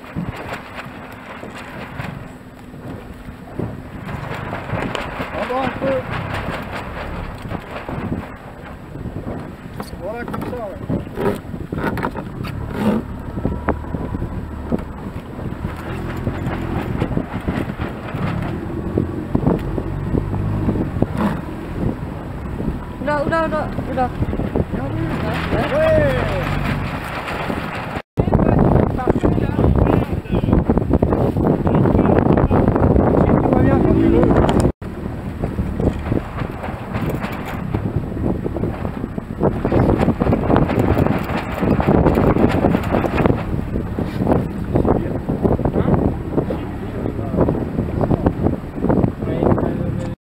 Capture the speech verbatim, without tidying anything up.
Encore un peu. Voilà, comme ça, ouais. Udah, udah, udah, udah.